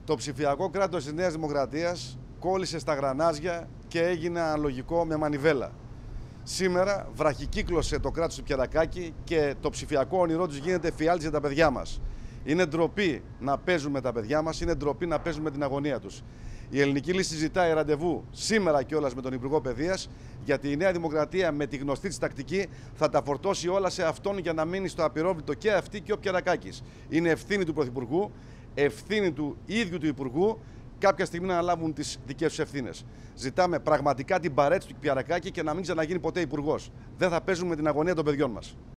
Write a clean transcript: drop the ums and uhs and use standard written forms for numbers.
Το ψηφιακό κράτος της Νέας Δημοκρατίας κόλλησε στα γρανάζια και έγινε αναλογικό με μανιβέλα. Σήμερα βραχικύκλωσε το κράτος του Πιερακάκη και το ψηφιακό όνειρό τους γίνεται φιάλτης για τα παιδιά μας. Είναι ντροπή να παίζουν με τα παιδιά μας, είναι ντροπή να παίζουν με την αγωνία τους. Η Ελληνική Λύση ζητάει ραντεβού σήμερα κιόλας με τον Υπουργό Παιδείας, γιατί η Νέα Δημοκρατία με τη γνωστή της τακτική θα τα φορτώσει όλα σε αυτόν για να μείνει στο απειρόβλητο και αυτή και ο Πιερακάκης. Είναι ευθύνη του Πρωθυπουργού, ευθύνη του ίδιου του Υπουργού, κάποια στιγμή να αναλάβουν τις δικές τους ευθύνες. Ζητάμε πραγματικά την παρέτηση του Πιερακάκη και να μην ξαναγίνει ποτέ υπουργός. Δεν θα παίζουμε την αγωνία των παιδιών μας.